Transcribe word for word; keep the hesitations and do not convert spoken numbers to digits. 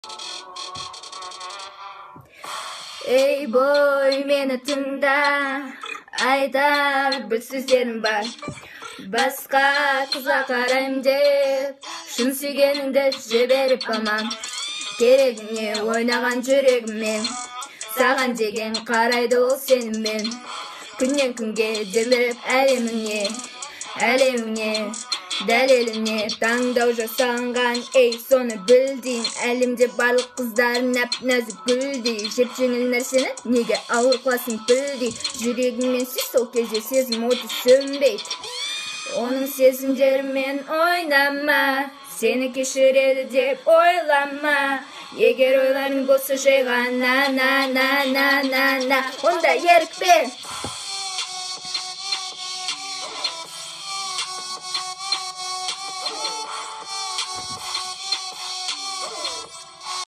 Ey boy, meni tыңда, айтар бір сөздерім бар. Басқа қызға қарайым деп, шын сүйгеніңді жіберіп аман. Керегіңе ойнаған жүрегіммен, саған деген қарайды ол сеніммен. Күннен күнге жерлеп әлеміңе, әлеміңе, дәлеліне таңдау жасанған, ей соны білдейін. Әлемде барлық қыздар нәп-нәзік гүлдей, жеп-жеңіл нәрсені неге ауыр қыласың білдей. Жүрегіңмен сүй, сол кезде сезім оты сөнбейді. Оның сезімдерімен ойнама, сені кешіреді деп ойлама. Егер ойларың болса жай ғана, на на на на на, онда ерікпе.